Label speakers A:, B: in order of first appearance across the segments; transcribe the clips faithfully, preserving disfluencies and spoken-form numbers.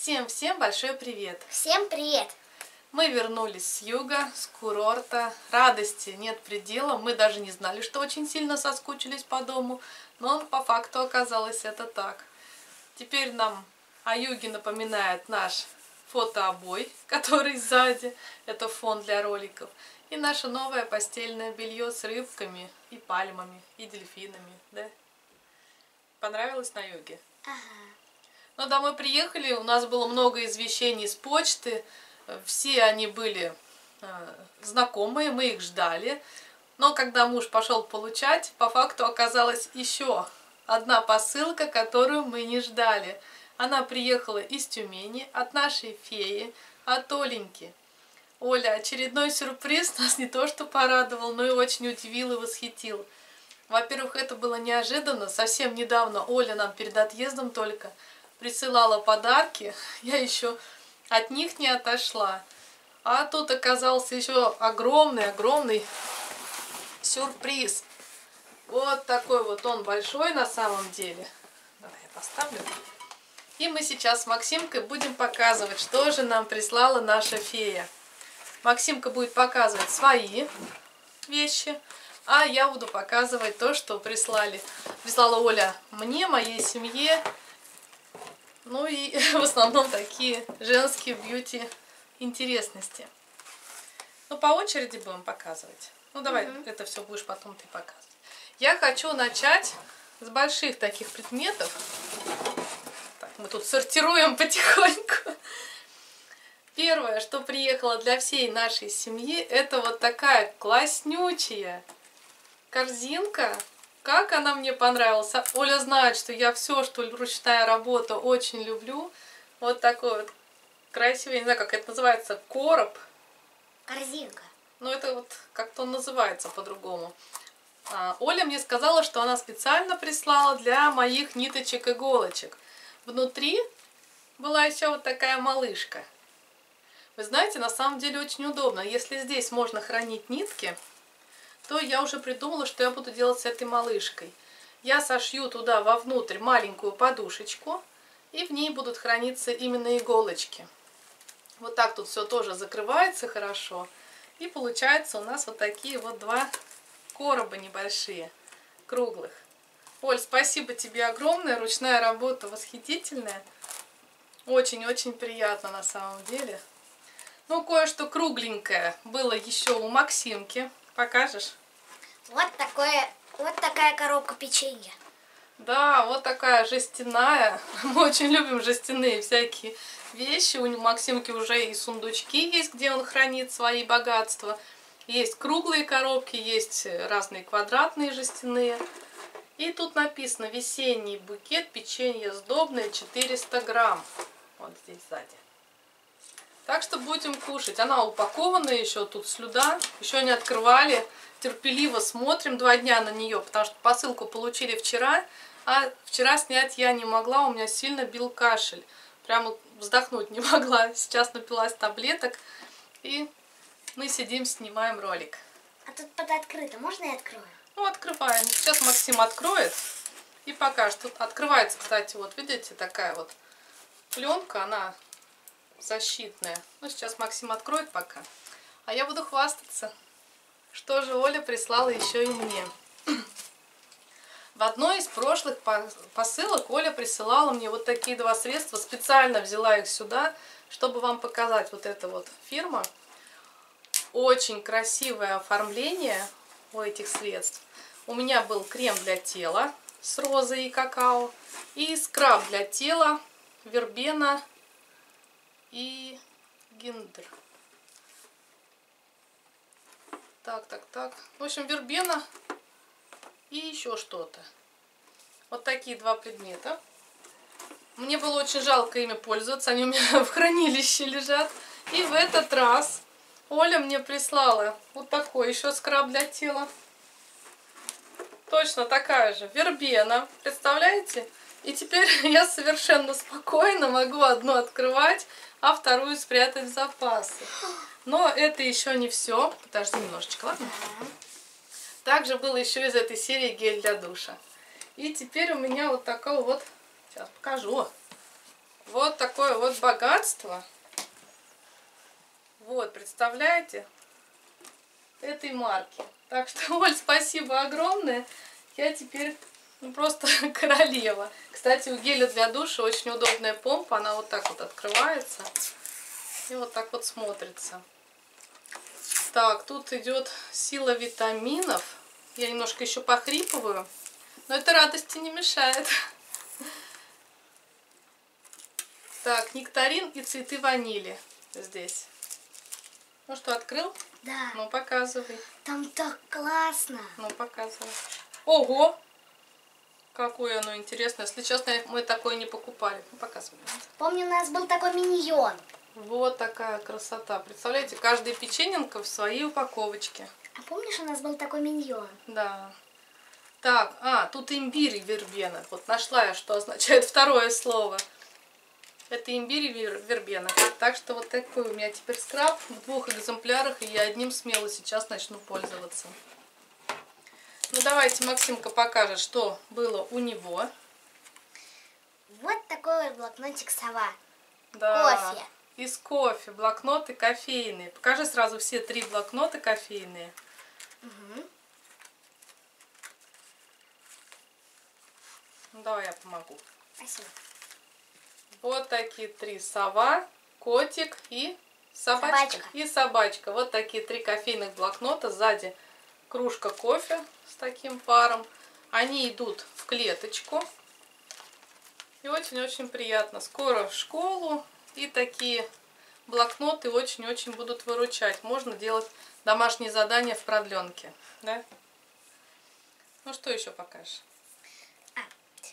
A: Всем-всем большой привет!
B: Всем привет!
A: Мы вернулись с юга, с курорта. Радости нет предела. Мы даже не знали, что очень сильно соскучились по дому. Но по факту оказалось это так. Теперь нам о юге напоминает наш фотообой, который сзади. Это фон для роликов. И наше новое постельное белье с рыбками и пальмами, и дельфинами. Да? Понравилось на юге?
B: Ага.
A: Но домой приехали, у нас было много извещений с почты. Все они были э, знакомые, мы их ждали. Но когда муж пошел получать, по факту оказалась еще одна посылка, которую мы не ждали. Она приехала из Тюмени, от нашей феи, от Оленьки. Оля, очередной сюрприз нас не то что порадовал, но и очень удивил и восхитил. Во-первых, это было неожиданно. Совсем недавно Оля нам перед отъездом только присылала подарки. Я еще от них не отошла. А тут оказался еще огромный-огромный сюрприз. Вот такой вот он большой на самом деле. Давай я поставлю. И мы сейчас с Максимкой будем показывать, что же нам прислала наша фея. Максимка будет показывать свои вещи, а я буду показывать то, что прислали. Прислала Оля мне, моей семье. Ну и в основном такие женские бьюти интересности. Ну, по очереди будем показывать. Ну, давай, угу. Это все будешь потом ты показывать. Я хочу начать с больших таких предметов. Так, мы тут сортируем потихоньку. Первое, что приехало для всей нашей семьи, это вот такая класснючая корзинка. Как она мне понравилась. Оля знает, что я все, что ручная работа, очень люблю. Вот такой вот красивый, я не знаю, как это называется, короб.
B: Корзинка.
A: Ну, это вот как-то он называется по-другому. А, Оля мне сказала, что она специально прислала для моих ниточек-иголочек. Внутри была еще вот такая малышка. Вы знаете, на самом деле очень удобно. Если здесь можно хранить нитки, то я уже придумала, что я буду делать с этой малышкой. Я сошью туда вовнутрь маленькую подушечку, и в ней будут храниться именно иголочки. Вот так тут все тоже закрывается хорошо. И получается у нас вот такие вот два короба небольшие, круглых. Оль, спасибо тебе огромное, ручная работа восхитительная. Очень-очень приятно на самом деле. Ну, кое-что кругленькое было еще у Максимки. Покажешь?
B: Вот такое, вот такая коробка печенья.
A: Да, вот такая жестяная. Мы очень любим жестяные всякие вещи. У Максимки уже и сундучки есть, где он хранит свои богатства. Есть круглые коробки, есть разные квадратные жестяные. И тут написано: весенний букет печенья сдобное четыреста грамм. Вот здесь сзади. Так что будем кушать. Она упакована еще, тут слюда. Еще не открывали. Терпеливо смотрим два дня на нее, потому что посылку получили вчера. А вчера снять я не могла, у меня сильно бил кашель. Прямо вздохнуть не могла. Сейчас напилась таблеток. И мы сидим, снимаем ролик.
B: А тут под открыто. Можно я открою?
A: Ну, открываем. Сейчас Максим откроет и покажет. Тут открывается, кстати, вот видите, такая вот пленка. Она защитная. Ну, сейчас Максим откроет пока. А я буду хвастаться. Что же Оля прислала еще и мне. В одной из прошлых посылок Оля присылала мне вот такие два средства. Специально взяла их сюда, чтобы вам показать. Вот эта вот фирма. Очень красивое оформление у этих средств. У меня был крем для тела с розой и какао. И скраб для тела, вербена и гиндер. Так, так, так. В общем, вербена и еще что-то. Вот такие два предмета. Мне было очень жалко ими пользоваться. Они у меня в хранилище лежат. И в этот раз Оля мне прислала вот такой еще скраб для тела. Точно такая же. Вербена. Представляете? И теперь я совершенно спокойно могу одну открывать, а вторую спрятать в запасы. Но это еще не все. Подожди немножечко, ладно? Также был еще из этой серии гель для душа. И теперь у меня вот такого вот... Сейчас покажу. Вот такое вот богатство. Вот, представляете? Этой марки. Так что, Оль, спасибо огромное. Я теперь ну, просто королева. Кстати, у геля для душа очень удобная помпа. Она вот так вот открывается. И вот так вот смотрится. Так, тут идет сила витаминов. Я немножко еще похрипываю. Но это радости не мешает. Так, нектарин и цветы ванили здесь. Ну что, открыл?
B: Да.
A: Ну, показывай.
B: Там так классно.
A: Ну, показывай. Ого! Какое оно интересное. Если честно, мы такое не покупали. Ну, показывай.
B: Помню, у нас был такой миньон.
A: Вот такая красота. Представляете, каждая печененка в своей упаковочке.
B: А помнишь, у нас был такой миньон?
A: Да. Так, а, тут имбирь и вербена. Вот нашла я, что означает второе слово. Это имбирь и вербена. Так что вот такой у меня теперь скраб в двух экземплярах, и я одним смело сейчас начну пользоваться. Ну давайте Максимка покажет, что было у него.
B: Вот такой вот блокнотик сова.
A: Да.
B: Кофе.
A: Из кофе, блокноты кофейные. Покажи сразу все три блокнота кофейные.
B: Угу.
A: Ну, давай я помогу.
B: Спасибо.
A: Вот такие три: сова, котик и собачка.
B: Собачка.
A: И собачка. Вот такие три кофейных блокнота. Сзади кружка кофе с таким паром. Они идут в клеточку. И очень-очень приятно. Скоро в школу. И такие блокноты очень-очень будут выручать. Можно делать домашние задания в продленке. Да? Ну что еще покажешь?
B: А.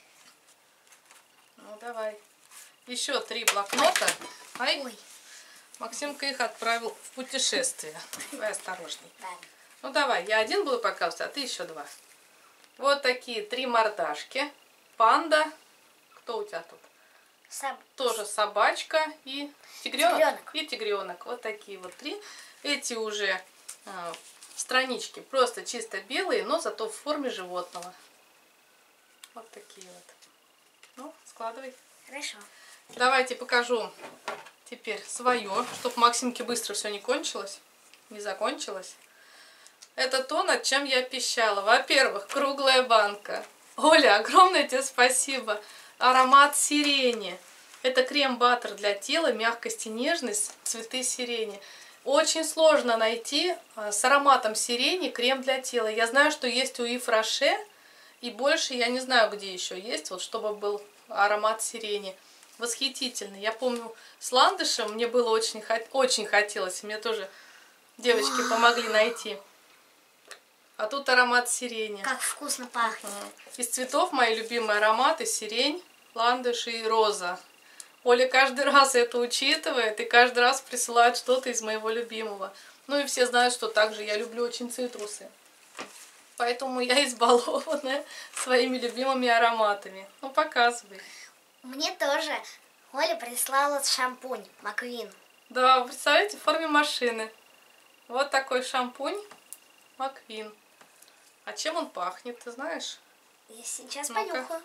A: Ну давай. Еще три блокнота. Ай.
B: Ой.
A: Максимка их отправил в путешествие. Давай осторожней.
B: Да.
A: Ну давай, я один буду показывать, а ты еще два. Вот такие три мордашки. Панда. Кто у тебя тут?
B: Соб...
A: Тоже собачка и тигренок.
B: Тигренок.
A: И тигренок. Вот такие вот три. Эти уже э, странички просто чисто белые, но зато в форме животного. Вот такие вот. Ну, складывай.
B: Хорошо.
A: Давайте покажу теперь свое, чтобы Максимке быстро все не кончилось, не закончилось. Это то, над чем я пищала. Во-первых, круглая банка. Оля, огромное тебе спасибо. Аромат сирени. Это крем-баттер для тела, мягкость и нежность, цветы сирени. Очень сложно найти с ароматом сирени крем для тела. Я знаю, что есть у Ив Роше, и больше я не знаю, где еще есть, вот чтобы был аромат сирени. Восхитительный. Я помню, с ландышем мне было очень, очень хотелось. Мне тоже девочки помогли найти. А тут аромат сирени.
B: Как вкусно пахнет.
A: Из цветов мои любимые ароматы: сирень, ландыш и роза. Оля каждый раз это учитывает и каждый раз присылает что-то из моего любимого. Ну и все знают, что также я люблю очень цитрусы. Поэтому я избалованная своими любимыми ароматами. Ну, показывай.
B: Мне тоже Оля прислала шампунь Маквин.
A: Да, вы представляете, в форме машины. Вот такой шампунь Маквин. А чем он пахнет, ты знаешь?
B: Я сейчас
A: Ну-ка.
B: понюхаю.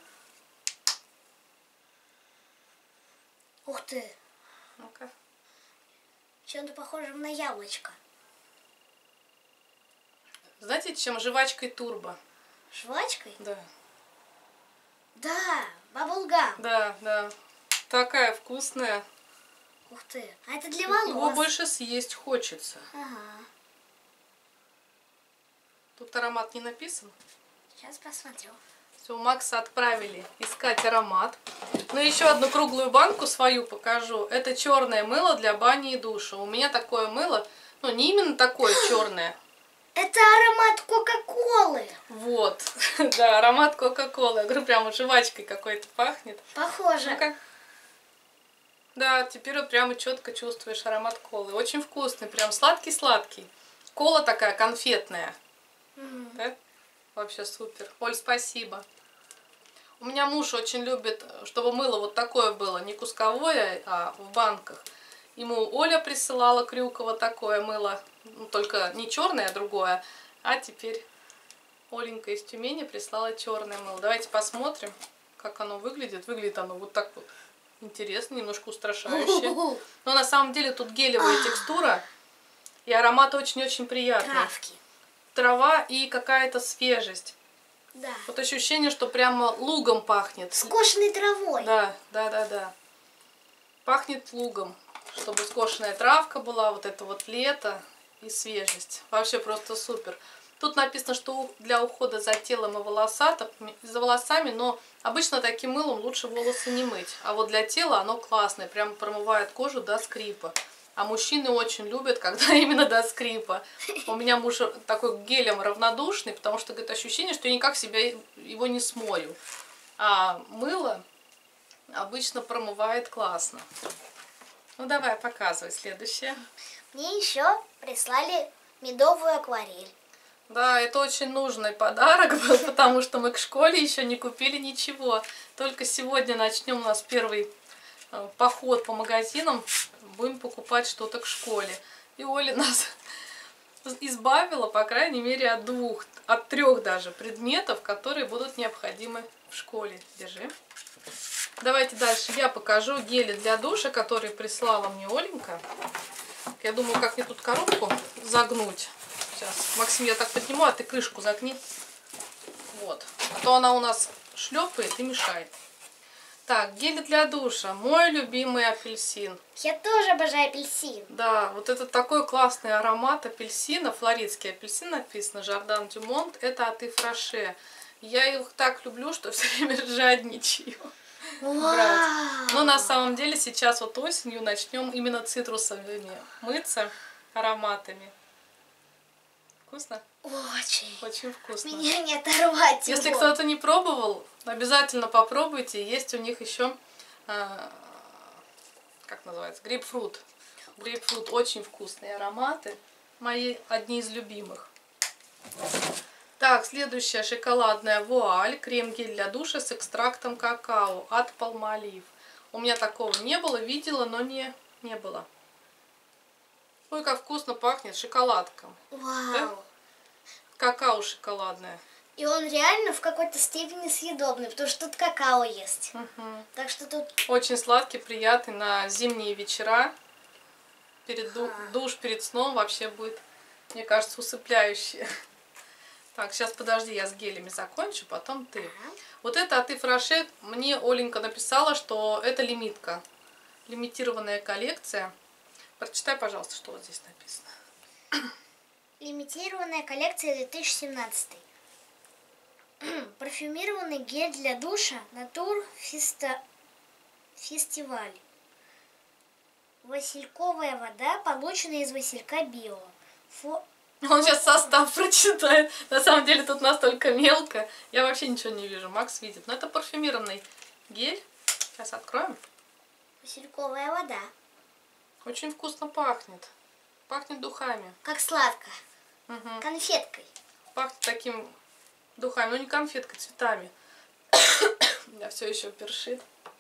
B: Ух ты,
A: Ну-ка.
B: чем-то похожим на яблочко.
A: Знаете, чем? Жвачкой турбо.
B: Жвачкой?
A: Да.
B: Да, баблгам.
A: Да, да. Такая вкусная.
B: Ух ты, а это для волос.
A: Его больше съесть хочется.
B: Ага,
A: Тут аромат не написан.
B: сейчас посмотрю.
A: Все, Макса отправили искать аромат. Ну, еще одну круглую банку свою покажу. Это черное мыло для бани и душа. У меня такое мыло, ну, не именно такое черное.
B: Это аромат Кока-Колы.
A: Вот, да, аромат Кока-Колы. Я говорю, прямо жвачкой какой-то пахнет.
B: Похоже.
A: Ну-ка. Да, теперь вот прямо четко чувствуешь аромат колы. Очень вкусный, прям сладкий-сладкий. Кола такая конфетная.
B: М.
A: Да? Вообще супер. Оль, спасибо. У меня муж очень любит, чтобы мыло вот такое было, не кусковое, а в банках. Ему Оля присылала Крюкова такое мыло, ну, только не черное, а другое. А теперь Оленька из Тюмени прислала черное мыло. Давайте посмотрим, как оно выглядит. Выглядит оно вот так вот Интересно, немножко устрашающе. Но на самом деле тут гелевая текстура. И аромат очень-очень приятный.
B: Травки.
A: Трава и какая-то свежесть.
B: Да.
A: Вот ощущение, что прямо лугом пахнет.
B: Скошенной травой.
A: Да, да, да, да. Пахнет лугом. Чтобы скошенная травка была, вот это вот лето и свежесть. Вообще просто супер. Тут написано, что для ухода за телом и волосатами, за волосами, но обычно таким мылом лучше волосы не мыть. А вот для тела оно классное, прям промывает кожу до скрипа. А мужчины очень любят, когда именно до скрипа. У меня муж такой гелем равнодушный, потому что, говорит, ощущение, что я никак себя его не смою. А мыло обычно промывает классно. Ну давай, показывай следующее.
B: Мне еще прислали медовую акварель.
A: Да, это очень нужный подарок был, потому что мы к школе еще не купили ничего. Только сегодня начнем у нас первый поход по магазинам, будем покупать что-то к школе. И Оля нас избавила, по крайней мере, от двух, от трех даже предметов, которые будут необходимы в школе. Держи. Давайте дальше я покажу гели для душа, которые прислала мне Оленька. Я думаю, как мне тут коробку загнуть. Сейчас, Максим, я так подниму, а ты крышку загни. Вот. А то она у нас шлепает и мешает. Так, гели для душа. Мой любимый апельсин.
B: Я тоже обожаю апельсин.
A: Да, вот это такой классный аромат апельсина. Флоридский апельсин написано. Жардан Дюмонт. Это от Ифраше. Я их так люблю, что все время жадничаю. Брать. Но на самом деле сейчас вот осенью начнем именно цитрусовыми мыться ароматами. Вкусно?
B: Очень.
A: Очень вкусно.
B: Меня не оторвать.
A: Если
B: его.
A: кто-то не пробовал, обязательно попробуйте. Есть у них еще, э, как называется, грейпфрут. Грейпфрут очень вкусные ароматы. Мои одни из любимых. Так, следующая шоколадная вуаль. Крем-гель для душа с экстрактом какао от Palmolive. У меня такого не было, видела, но не, не было. Ой, как вкусно пахнет шоколадка.
B: Вау.
A: Да? Какао шоколадное.
B: И он реально в какой-то степени съедобный, потому что тут какао есть.
A: Угу.
B: Так что тут...
A: Очень сладкий, приятный на зимние вечера. Перед ду душ перед сном вообще будет, мне кажется, усыпляющий. Так, сейчас подожди, я с гелями закончу, потом ты. Вот это от Ифраше мне Оленька написала, что это лимитка. Лимитированная коллекция. Прочитай, пожалуйста, что вот здесь написано.
B: Лимитированная коллекция две тысячи семнадцатый. Парфюмированный гель для душа Натур Феста... Фестиваль. Васильковая вода, полученная из василька био. Фо...
A: Он сейчас состав прочитает. На самом деле тут настолько мелко. Я вообще ничего не вижу. Макс видит. Но это парфюмированный гель. Сейчас откроем.
B: Васильковая вода.
A: Очень вкусно пахнет. Пахнет духами.
B: Как сладко.
A: Угу.
B: Конфеткой.
A: Пахнет таким духами. Ну не конфеткой, цветами. Я все еще першит.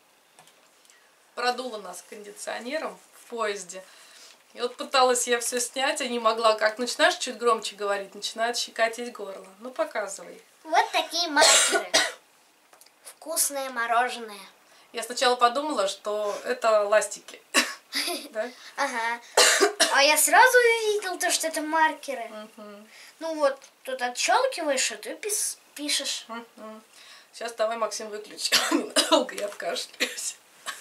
A: Продуло нас кондиционером в поезде. И вот пыталась я все снять, а не могла. Как начинаешь чуть громче говорить, начинает щекотить горло. Ну, показывай.
B: Вот такие маркеры. Вкусное мороженое.
A: Я сначала подумала, что это ластики. Да?
B: Ага. А я сразу увидел то, что это маркеры.
A: Угу.
B: Ну вот, тут отщелкиваешь, и ты пис пишешь.
A: Угу. Сейчас давай, Максим, выключи. Долго я откашляюсь.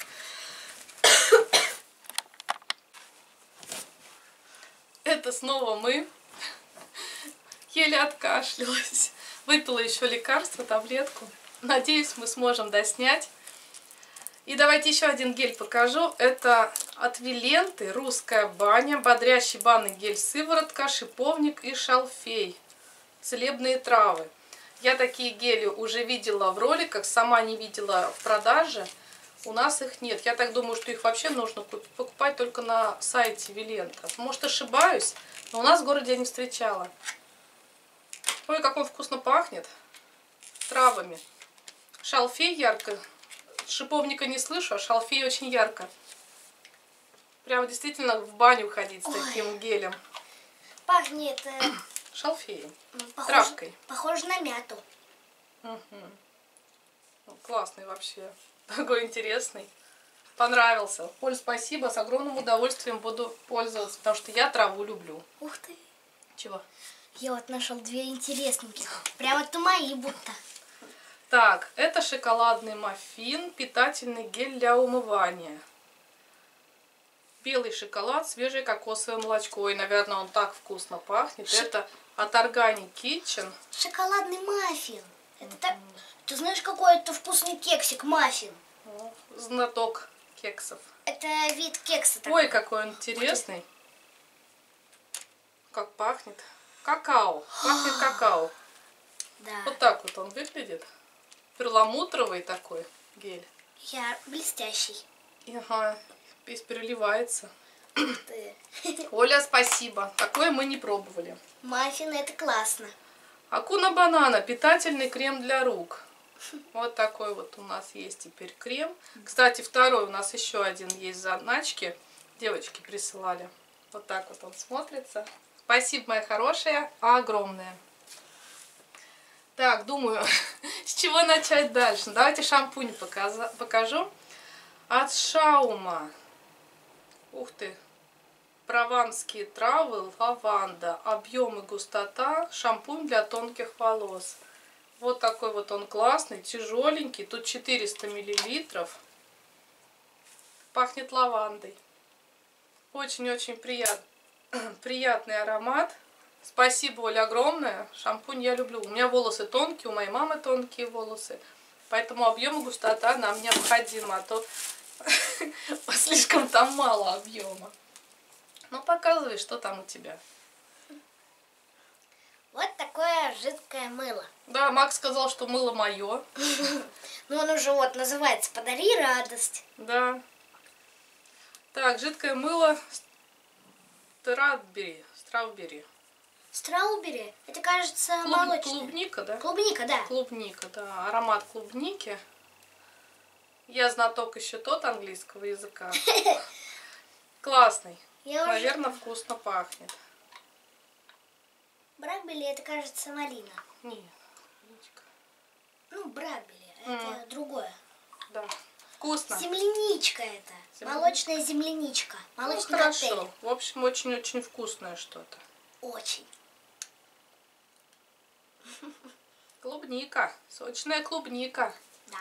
A: Это снова мы. Еле откашлялась. Выпила еще лекарство, таблетку. Надеюсь, мы сможем доснять. И давайте еще один гель покажу. Это от Виленты, русская баня, бодрящий банный гель сыворотка, шиповник и шалфей. Целебные травы. Я такие гели уже видела в роликах, сама не видела в продаже. У нас их нет. Я так думаю, что их вообще нужно покупать только на сайте Вилента. Может, ошибаюсь, но у нас в городе я не встречала. Ой, как он вкусно пахнет. Травами. Шалфей ярко. Шиповника не слышу, а шалфей очень ярко. Прям действительно в баню ходить с таким Ой. гелем.
B: Пахнет... Э...
A: Шалфеем.
B: Похож...
A: Травкой.
B: Похоже на мяту.
A: Угу. Ну, классный вообще. Такой интересный. понравился. Оль, спасибо, с огромным удовольствием буду пользоваться, потому что я траву люблю.
B: Ух ты.
A: Чего?
B: Я вот нашел две интересненьких. Прямо это мои будто.
A: Так, это шоколадный маффин, питательный гель для умывания. Белый шоколад, свежее кокосовое молочко. И, наверное, он так вкусно пахнет.
B: Ш...
A: Это от Organic Kitchen.
B: Шоколадный маффин. Это так... Ты знаешь, какой это вкусный кексик, маффин?
A: О, знаток кексов.
B: Это вид кекса такой.
A: Ой, какой он интересный. Как пахнет. Какао. Пахнет какао.
B: Да.
A: Вот так вот он выглядит. Перламутровый такой гель.
B: Я блестящий.
A: Ага, весь переливается.
B: Ух ты.
A: Оля, спасибо. Такое мы не пробовали.
B: Маффин, это классно.
A: Акуна банана. Питательный крем для рук. Вот такой вот у нас есть теперь крем. Кстати, второй у нас еще один есть в заначке. Девочки присылали. Вот так вот он смотрится. Спасибо, моя хорошая, огромное. Так, думаю, с чего начать дальше. Давайте шампунь покажу. От Шаума. Ух ты. Прованские травы, лаванда. Объем и густота. Шампунь для тонких волос. Вот такой вот он классный, тяжеленький. Тут четыреста миллилитров. Пахнет лавандой. Очень-очень приятный, приятный аромат. Спасибо, Оля, огромное. Шампунь я люблю. У меня волосы тонкие, у моей мамы тонкие волосы. Поэтому объем и густота нам необходима. А то слишком там мало объема. Ну, показывай, что там у тебя.
B: Вот такое жидкое мыло.
A: Да, Макс сказал, что мыло мое.
B: Ну, оно же вот называется «Подари радость».
A: Да. Так, жидкое мыло Стrawberry. Стrawberry.
B: Страубери. Это, кажется,
A: Клуб...
B: молочное.
A: Клубника, да?
B: Клубника, да.
A: Клубника, да. Аромат клубники. Я знаток еще тот английского языка. Классный.
B: Я
A: Наверное,
B: уже...
A: вкусно пахнет.
B: Бракбели, это, кажется, малина.
A: Нет, клубничка.
B: Ну, бракбели,
A: Mm.
B: это другое.
A: Да. Вкусно.
B: Земляничка это.
A: Земля-
B: Молочная земляничка.
A: Ну,
B: Молочный
A: хорошо.
B: коктейль.
A: В общем, очень-очень вкусное что-то.
B: Очень.
A: Клубника. Сочная клубника.
B: Да.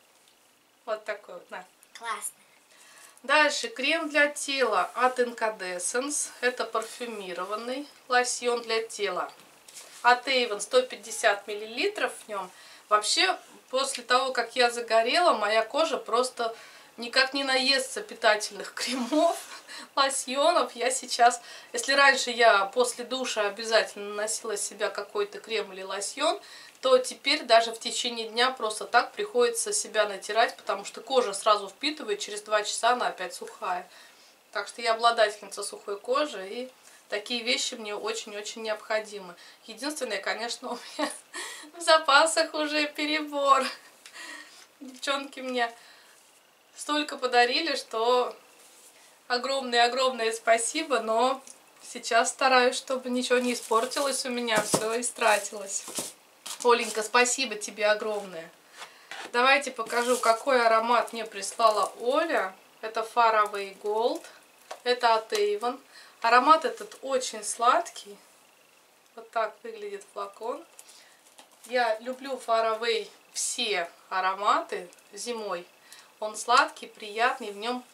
A: Вот такой вот, на.
B: Классно.
A: Дальше крем для тела от Incandescence. Это парфюмированный лосьон для тела. От Avon сто пятьдесят миллилитров в нем. Вообще, после того, как я загорела, моя кожа просто никак не наестся питательных кремов, лосьонов. Я сейчас, если раньше я после душа обязательно наносила с себя какой-то крем или лосьон, то теперь даже в течение дня просто так приходится себя натирать, потому что кожа сразу впитывает, через два часа она опять сухая. Так что я обладательница сухой кожи, и такие вещи мне очень-очень необходимы. Единственное, конечно, у меня в запасах уже перебор. Девчонки мне столько подарили, что огромное-огромное спасибо, но сейчас стараюсь, чтобы ничего не испортилось у меня, все истратилось. Оленька, спасибо тебе огромное. Давайте покажу, какой аромат мне прислала Оля. Это Far Away Gold. Это от Avon. Аромат этот очень сладкий. Вот так выглядит флакон. Я люблю Far Away все ароматы зимой. Он сладкий, приятный. В нем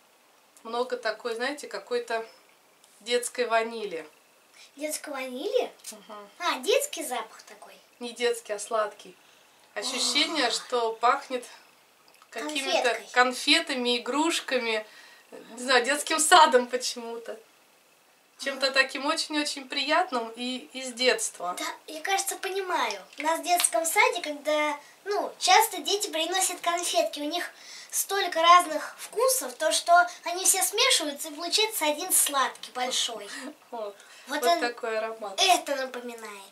A: много такой, знаете, какой-то детской ванили.
B: Детской ванили?
A: Угу.
B: А, детский запах такой.
A: Не детский, а сладкий. Ощущение, что пахнет какими-то
B: Конфеткой.
A: конфетами, игрушками, не знаю, детским садом почему-то. Чем-то таким очень-очень приятным и из детства.
B: Да, я, кажется, понимаю. У нас в детском саде, когда, ну, часто дети приносят конфетки, у них столько разных вкусов, то, что они все смешиваются, и получается один сладкий, большой.
A: Вот,
B: Вот
A: вот
B: он-
A: такой аромат.
B: Это напоминает.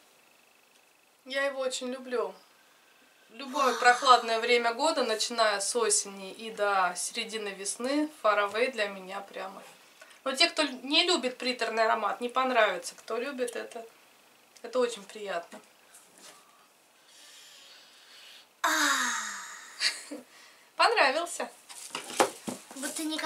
A: Я его очень люблю. Любое прохладное время года, начиная с осени и до середины весны, Far Away для меня прямо. Но те, кто не любит приторный аромат, не понравится. Кто любит, это, это очень приятно. Понравился.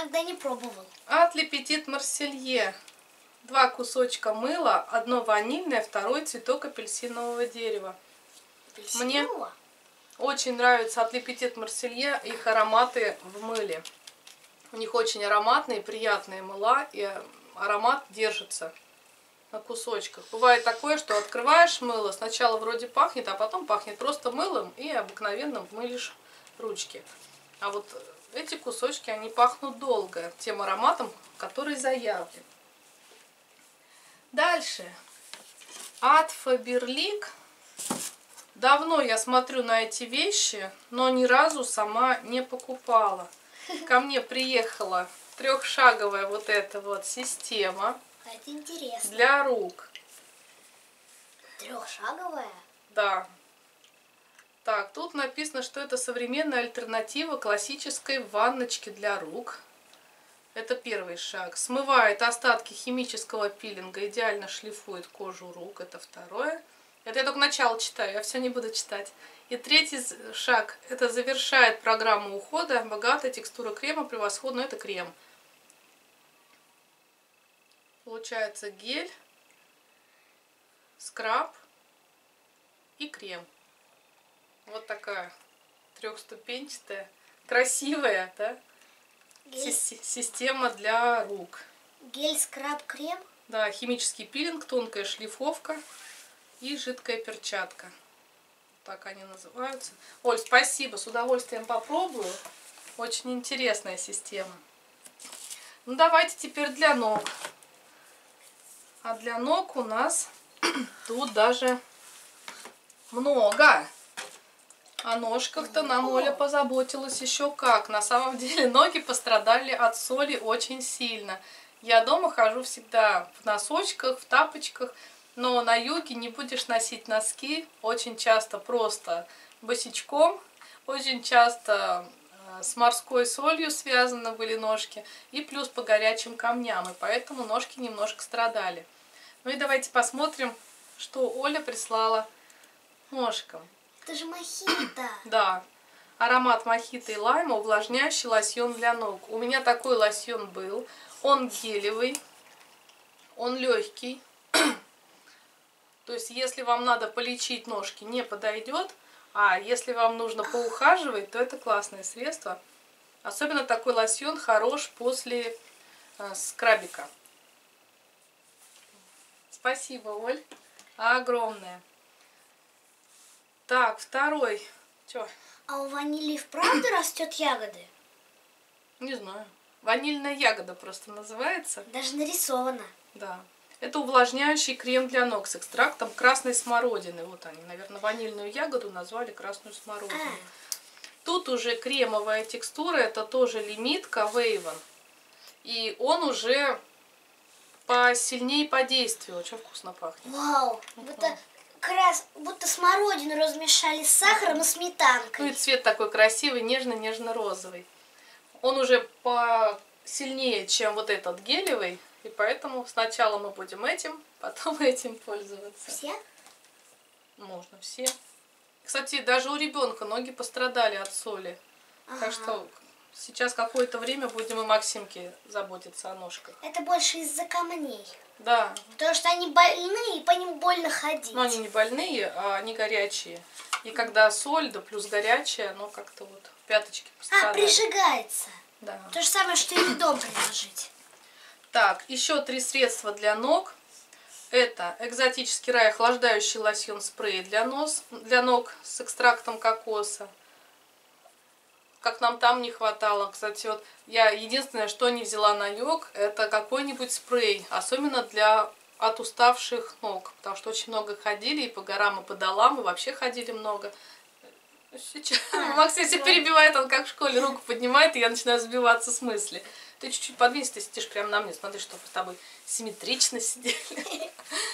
B: никогда не пробовал.
A: От Le Petit Marseillais. Два кусочка мыла, одно ванильное, второй цветок апельсинового дерева. Мне очень нравится от Le Petit Marseillais их ароматы в мыле. У них очень ароматные, приятные мыла, и аромат держится на кусочках. Бывает такое, что открываешь мыло, сначала вроде пахнет, а потом пахнет просто мылом и обыкновенным мылишь ручки. А вот эти кусочки, они пахнут долго, тем ароматом, который заявлен. Дальше. От Faberlic. Давно я смотрю на эти вещи, но ни разу сама не покупала. Ко мне приехала трехшаговая вот эта вот система.
B: Это интересно.
A: Для рук.
B: Трехшаговая?
A: Да. Так, тут написано, что это современная альтернатива классической ванночки для рук. Это первый шаг. Смывает остатки химического пилинга, идеально шлифует кожу рук. Это второе. Это я только начало читаю, я все не буду читать. И третий шаг. Это завершает программу ухода. Богатая текстура крема, превосходно. Это крем. Получается гель, скраб и крем. Вот такая трехступенчатая, красивая, да?
B: Гель...
A: Система для рук.
B: Гель, скраб, крем?
A: Да, химический пилинг, тонкая шлифовка и жидкая перчатка. Так они называются. Оль, спасибо, с удовольствием попробую. Очень интересная система. Ну, давайте теперь для ног. А для ног у нас тут даже много. О ножках-то нам Оля позаботилась еще как. На самом деле ноги пострадали от соли очень сильно. Я дома хожу всегда в носочках, в тапочках. Но на юге не будешь носить носки. Очень часто просто босичком. Очень часто с морской солью связаны были ножки. И плюс по горячим камням. И поэтому ножки немножко страдали. Ну и давайте посмотрим, что Оля прислала ножкам.
B: Это же мохито.
A: Да. Аромат мохито и лайма, увлажняющий лосьон для ног. У меня такой лосьон был. Он гелевый. Он легкий. То есть, если вам надо полечить ножки, не подойдет. А если вам нужно поухаживать, то это классное средство. Особенно такой лосьон хорош после э, скрабика. Спасибо, Оль. Огромное. Так, второй. Чё?
B: А у ванили вправду растет ягоды?
A: Не знаю. Ванильная ягода просто называется.
B: Даже нарисовано.
A: Да. Это увлажняющий крем для ног с экстрактом красной смородины. Вот они, наверное, ванильную ягоду назвали красную смородину. А. Тут уже кремовая текстура. Это тоже лимитка Wavon. И он уже посильнее по действию. Очень вкусно пахнет.
B: Вау! Будто, крас... будто смородину размешали с сахаром и сметанкой.
A: Ну и цвет такой красивый, нежно-нежно-розовый. Он уже посильнее, чем вот этот гелевый. И поэтому сначала мы будем этим, потом этим пользоваться.
B: Все?
A: Можно все. Кстати, даже у ребенка ноги пострадали от соли. Ага. Так что сейчас какое-то время будем и Максимке заботиться о ножках.
B: Это больше из-за камней.
A: Да.
B: Потому что они больные, и по ним больно ходить.
A: Но они не больные, а они горячие. И когда соль, да плюс горячая, оно как-то вот пяточки пострадали.
B: А, прижигается.
A: Да.
B: То же самое, что и дом приложить.
A: Так, еще три средства для ног. Это экзотический рай, охлаждающий лосьон спрей для, нос, для ног с экстрактом кокоса. Как нам там не хватало. Кстати, вот я единственное, что не взяла на йог, это какой-нибудь спрей. Особенно для от уставших ног. Потому что очень много ходили и по горам, и по долам, и вообще ходили много. Сейчас а, Максим все перебивает, он как в школе руку поднимает, и я начинаю сбиваться с мысли. Ты чуть-чуть подвинься, ты сидишь прямо на мне, смотри, чтобы с тобой симметрично сидели.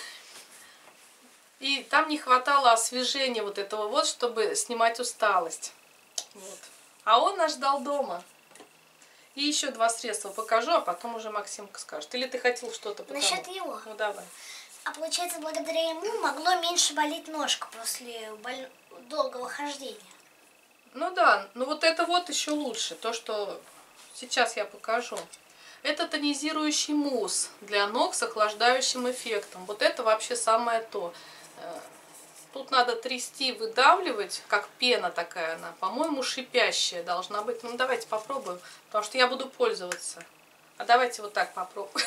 A: И там не хватало освежения вот этого вот, чтобы снимать усталость. Вот. А он нас ждал дома. И еще два средства покажу, а потом уже Максимка скажет. Или ты хотел что-то показать?
B: Насчет его.
A: Ну давай.
B: А получается, благодаря ему могло меньше болеть ножка после боль... долгого хождения.
A: Ну да, ну вот это вот еще лучше. То, что Сейчас я покажу. Это тонизирующий мусс для ног с охлаждающим эффектом. Вот это вообще самое то. Тут надо трясти, выдавливать, как пена такая она. По-моему, шипящая должна быть. Ну, давайте попробуем, потому что я буду пользоваться. А давайте вот так попробуем.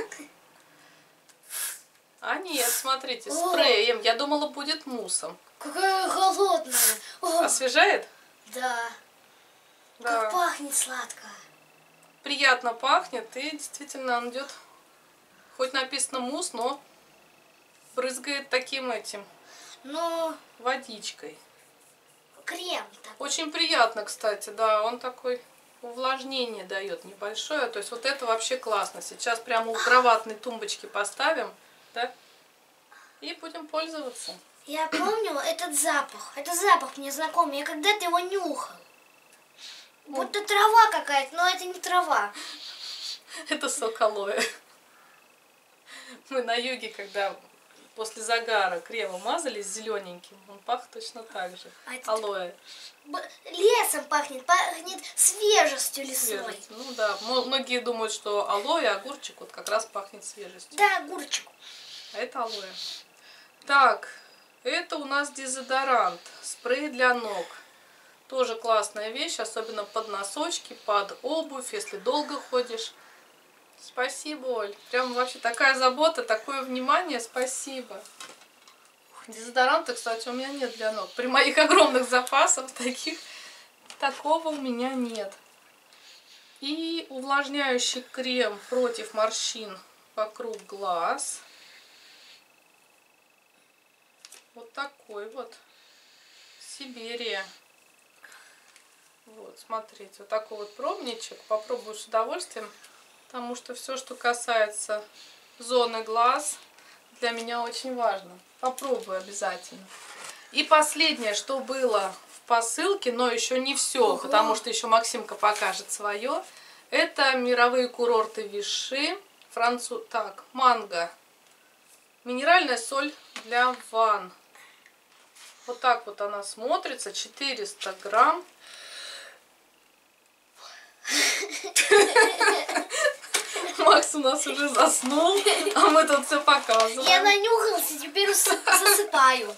A: А нет, смотрите, спреем. Я думала, будет муссом.
B: Какая холодная.
A: Освежает?
B: Да.
A: Да.
B: Как пахнет сладко.
A: Приятно пахнет, и действительно он идет, хоть написано мусс, но брызгает таким этим,
B: но
A: водичкой.
B: Крем такой.
A: Очень приятно, кстати, да, он такой увлажнение дает небольшое, то есть вот это вообще классно. Сейчас прямо у кроватной тумбочки поставим, да, и будем пользоваться.
B: Я помню этот запах, этот запах мне знакомый, я когда-то его нюхал. Будто трава какая-то, но это не трава.
A: Это сок алоэ. Мы на юге, когда после загара кремом мазались зелененьким, он пах точно так же. А алоэ.
B: Лесом пахнет, пахнет свежестью лесной.
A: Свежесть. Ну да, многие думают, что алоэ, огурчик вот как раз пахнет свежестью.
B: Да, огурчик.
A: А это алоэ. Так, это у нас дезодорант, спрей для ног. Тоже классная вещь, особенно под носочки, под обувь, если долго ходишь. Спасибо, Оль. Прям вообще такая забота, такое внимание. Спасибо. Дезодоранта, кстати, у меня нет для ног. При моих огромных запасах таких, такого у меня нет. И увлажняющий крем против морщин вокруг глаз. Вот такой вот. Сибирия. Вот, смотрите, вот такой вот пробничек. Попробую с удовольствием, потому что все, что касается зоны глаз, для меня очень важно. Попробую обязательно. И последнее, что было в посылке, но еще не все, Ого. Потому что еще Максимка покажет свое. Это мировые курорты Виши. Француз... Так, манго. Минеральная соль для ванн. Вот так вот она смотрится. четыреста грамм. Макс у нас уже заснул, а мы тут все показываем.
B: Я нанюхался, теперь засыпаю.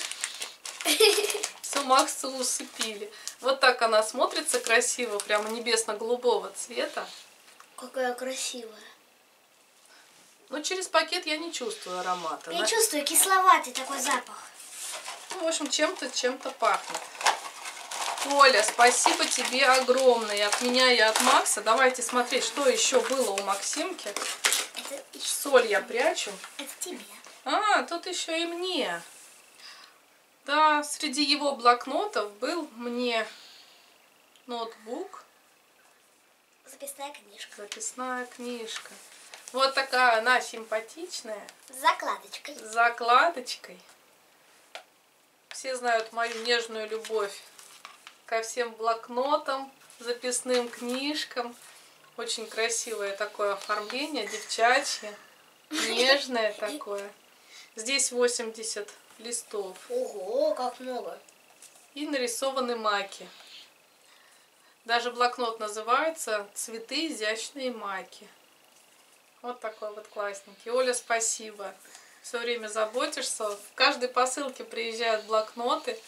A: Все, Макса усыпили. Вот так она смотрится красиво, прямо небесно-голубого цвета.
B: Какая красивая.
A: Но через пакет я не чувствую аромата.
B: Я
A: На...
B: чувствую кисловатый такой запах.
A: Ну, в общем, чем-то, чем-то пахнет. Оля, спасибо тебе огромное от меня и от Макса. Давайте смотреть, что еще было у Максимки. Это... Соль я прячу.
B: Это тебе.
A: А, тут еще и мне. Да, среди его блокнотов был мне ноутбук.
B: Записная книжка.
A: Записная книжка. Вот такая она симпатичная.
B: С закладочкой.
A: С закладочкой. Все знают мою нежную любовь ко всем блокнотам, записным книжкам. Очень красивое такое оформление, девчачье, нежное такое. Здесь восемьдесят листов.
B: Ого, как много.
A: И нарисованы маки. Даже блокнот называется «Цветы изящные маки». Вот такой вот классненький. Оля, спасибо. Все время заботишься. В каждой посылке приезжают блокноты.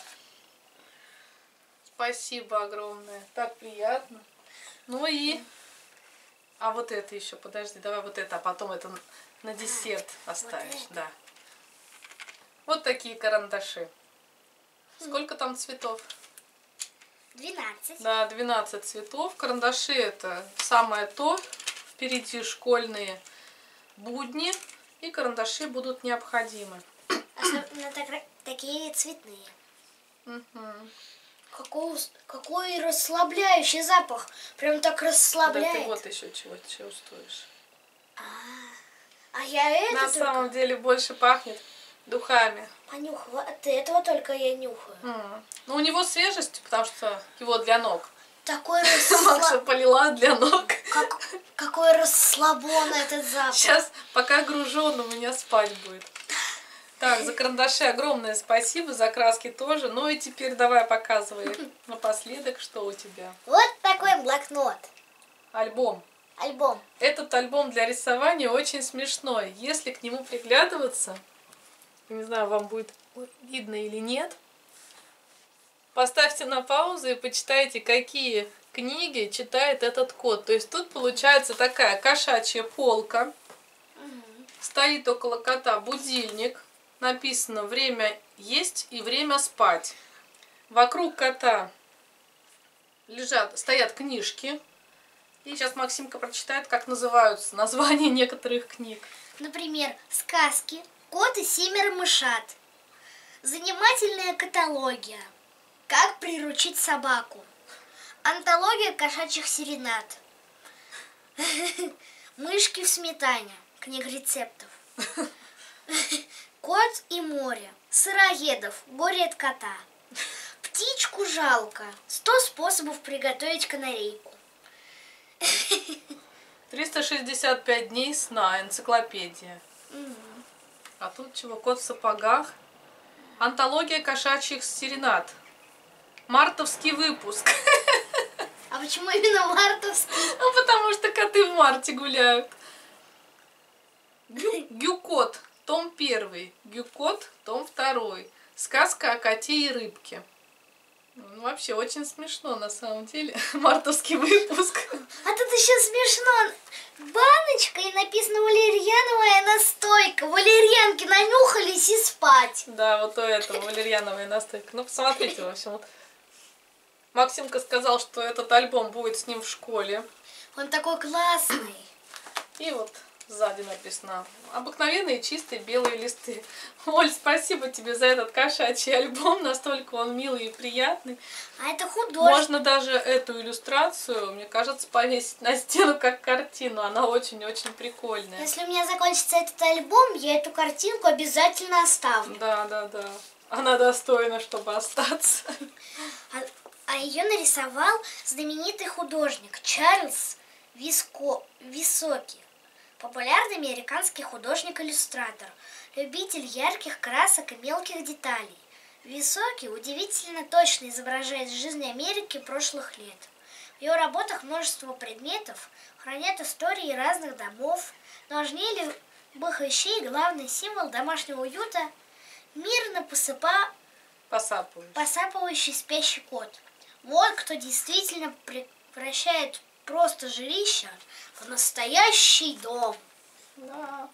A: Спасибо огромное. Так приятно. Ну и... А вот это еще, подожди, давай вот это, а потом это на десерт оставишь. Вот да. Вот такие карандаши. Сколько там цветов?
B: двенадцать.
A: Да, двенадцать цветов. Карандаши это самое то. Впереди школьные будни. И карандаши будут необходимы.
B: Особенно так, такие цветные.
A: Угу.
B: Какой, какой расслабляющий запах. Прям так расслабляет.
A: Да ты вот еще чего чувствуешь.
B: А, а я это
A: На
B: только...
A: самом деле больше пахнет духами.
B: Понюхала. От этого только я нюхаю.
A: Mm. Ну, у него свежесть, потому что его для ног.
B: Такой расслаб...
A: Макса полила для ног.
B: Как... Какой расслабон этот запах.
A: Сейчас, пока гружен, у меня спать будет. Так, за карандаши огромное спасибо, за краски тоже. Ну и теперь давай показывай напоследок, что у тебя.
B: Вот такой блокнот.
A: альбом.
B: Альбом.
A: Этот альбом для рисования очень смешной. Если к нему приглядываться, не знаю, вам будет видно или нет, поставьте на паузу и почитайте, какие книги читает этот кот. То есть тут получается такая кошачья полка.
B: Угу.
A: Стоит около кота будильник. Написано время есть и время спать. Вокруг кота лежат, стоят книжки. И сейчас Максимка прочитает, как называются названия некоторых книг.
B: Например, сказки «Кот и семеро мышат», занимательная каталогия, «Как приручить собаку», антология кошачьих серенад, «Мышки в сметане», книга рецептов, «Кот и море», «Сыроедов», «Горе от кота», «Птичку жалко», «сто способов приготовить канарейку».
A: триста шестьдесят пять дней сна, энциклопедия.
B: Угу.
A: А тут чего? Кот в сапогах. Антология кошачьих серенад. Мартовский выпуск.
B: А почему именно мартовский?
A: Ну, потому что коты в марте гуляют. Гю, Гюкот, том первый. Гюкот, том второй. Сказка о коте и рыбке. Ну, вообще очень смешно на самом деле. Мартовский выпуск.
B: А тут еще смешно. Баночка и написано валерьяновая настойка. Валерьянки нанюхались и спать.
A: Да, вот у этого валерьяновая настойка. Ну, посмотрите, в общем, вот. Максимка сказал, что этот альбом будет с ним в школе.
B: Он такой классный.
A: И вот сзади написано: обыкновенные чистые белые листы. Оль, спасибо тебе за этот кошачий альбом, настолько он милый и приятный.
B: А это художник.
A: Можно даже эту иллюстрацию, мне кажется, повесить на стену как картину. Она очень-очень прикольная.
B: Если у меня закончится этот альбом, я эту картинку обязательно оставлю.
A: Да, да, да. Она достойна, чтобы остаться.
B: А, а ее нарисовал знаменитый художник Чарльз Виско... Високи. Популярный американский художник-иллюстратор, любитель ярких красок и мелких деталей. Високи удивительно точно изображает жизнь Америки прошлых лет. В его работах множество предметов хранят истории разных домов, но важнее любых вещей главный символ домашнего уюта – мирно посыпа...
A: Посапывающий.
B: посапывающий спящий кот. Вот кто действительно превращает просто жилище в настоящий дом.
A: Да.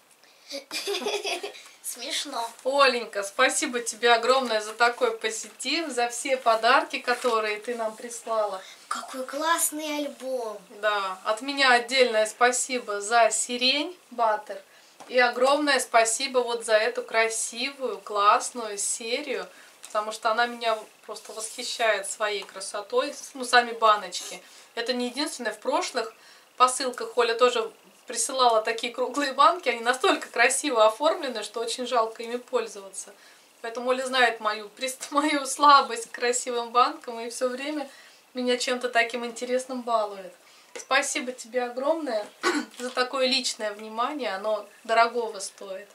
B: Смешно.
A: Оленька, спасибо тебе огромное за такой позитив, за все подарки, которые ты нам прислала.
B: Какой классный альбом.
A: Да, от меня отдельное спасибо за сирень Баттер. И огромное спасибо вот за эту красивую, классную серию, потому что она меня просто восхищает своей красотой. Ну, сами баночки. Это не единственное. В прошлых посылках Оля тоже присылала такие круглые банки. Они настолько красиво оформлены, что очень жалко ими пользоваться. Поэтому Оля знает мою, мою слабость к красивым банкам и все время меня чем-то таким интересным балует. Спасибо тебе огромное за такое личное внимание. Оно дорогого стоит.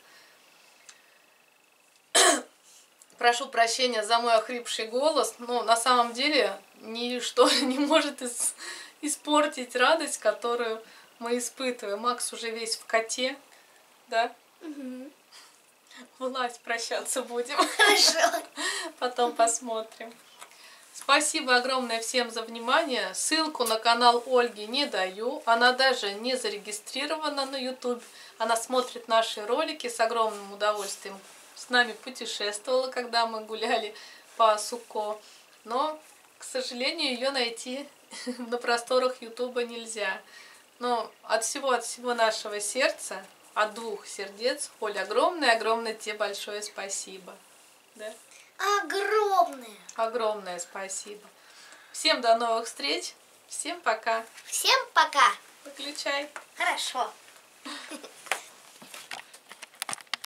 A: Прошу прощения за мой охрипший голос, но на самом деле ничто не может из, испортить радость, которую мы испытываем. Макс уже весь в коте, да?
B: Угу.
A: Вылазь, прощаться будем.
B: Хорошо.
A: Потом посмотрим. Спасибо огромное всем за внимание. Ссылку на канал Ольги не даю. Она даже не зарегистрирована на ютубе. Она смотрит наши ролики с огромным удовольствием. С нами путешествовала, когда мы гуляли по Суко. Но, к сожалению, ее найти на просторах ютуба нельзя. Но от всего, от всего нашего сердца, от двух сердец, Оля, огромное-огромное тебе большое спасибо. Да?
B: Огромное.
A: Огромное спасибо. Всем до новых встреч. Всем пока.
B: Всем пока.
A: Выключай.
B: Хорошо.